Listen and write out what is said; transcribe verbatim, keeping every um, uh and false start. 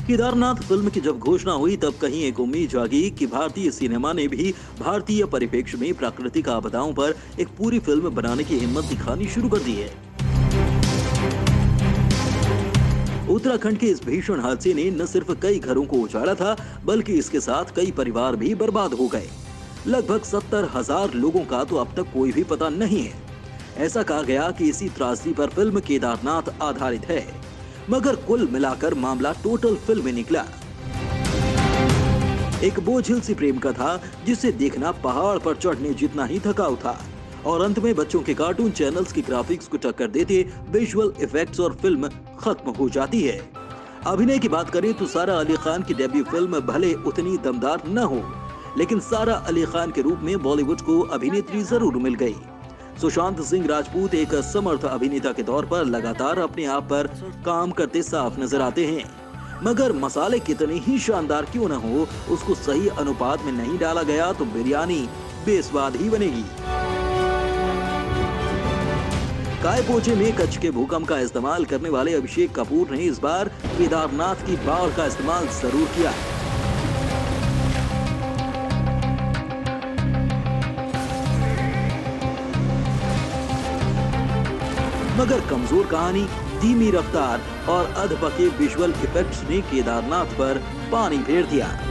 Kedarnath film की जब घोषणा हुई तब कहीं एक उम्मीद जागी कि भारतीय सिनेमा ने भी भारतीय परिप्रेक्ष्य में प्राकृतिक आपदाओं पर एक पूरी फिल्म बनाने की हिम्मत दिखानी शुरू कर दी है। उत्तराखंड के इस भीषण हादसे ने न सिर्फ कई घरों को उजाड़ा था, बल्कि इसके साथ कई परिवार भी बर्बाद हो गए। लगभग सत्तर हजार लोगों का तो अब तक कोई भी पता नहीं है। ऐसा कहा गया कि इसी त्रासदी पर फिल्म केदारनाथ आधारित है, मगर कुल मिलाकर मामला टोटल फिल्म निकला। एक बोझिल सी प्रेम कथा जिसे देखना पहाड़ पर चढ़ने जितना ही थकाऊ था, और अंत में बच्चों के कार्टून चैनल्स की ग्राफिक्स को टक्कर देते विजुअल इफेक्ट्स और फिल्म खत्म हो जाती है। अभिनय की बात करें तो सारा अली खान की डेब्यू फिल्म भले उतनी दमदार न हो, लेकिन सारा अली खान के रूप में बॉलीवुड को अभिनेत्री जरूर मिल गई। सुशांत सिंह राजपूत एक समर्थ अभिनेता के तौर पर लगातार अपने आप पर काम करते साफ नजर आते हैं, मगर मसाले कितने ही शानदार क्यों न हो, उसको सही अनुपात में नहीं डाला गया तो बिरयानी बेस्वाद ही बनेगी। काय पोछे में कच्छ के भूकंप का इस्तेमाल करने वाले अभिषेक कपूर ने इस बार केदारनाथ की बाढ़ का इस्तेमाल जरूर किया। मगर कमजोर कहानी, धीमी रफ्तार और अधपके विजुअल इफेक्ट्स ने केदारनाथ पर पानी फेर दिया।